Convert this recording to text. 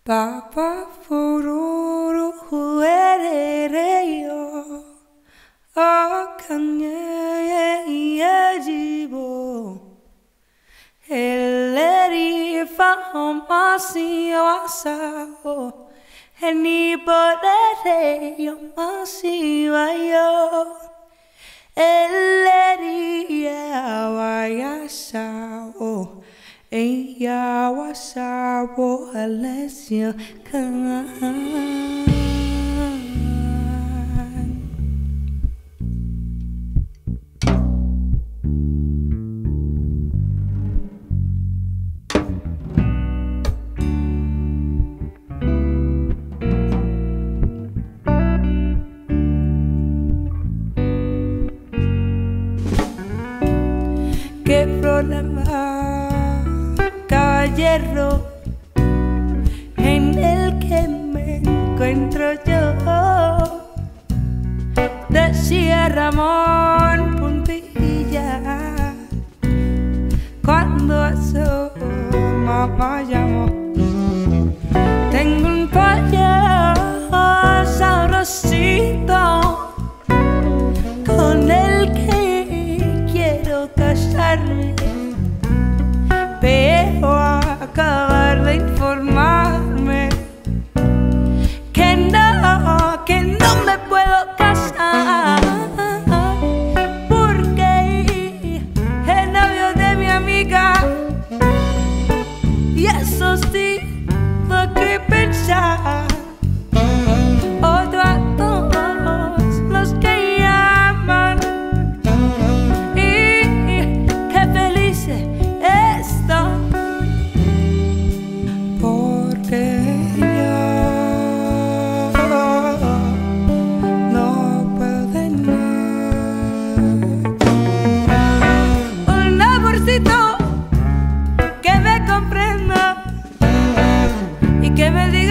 Papa fururu huerereyo Okanye yejibo Eleri famasi wasao Eni podere yomasi wayo Eleri awayasao Eya wasabo Valencia kan ¿Qué problema, caballero, en el que me encuentro yo? Decía Ramón Puntilla cuando a su mamá llamó. Tengo un pollo sabrosito con el que quiero casarme, pero acabar de informarme que no me puedo casar porque el novio de mi amiga, y eso sí tengo que pensar. Odio a todos los que llaman y qué felices están porque yo no puedo tener un amorcito que me comprenda y que me diga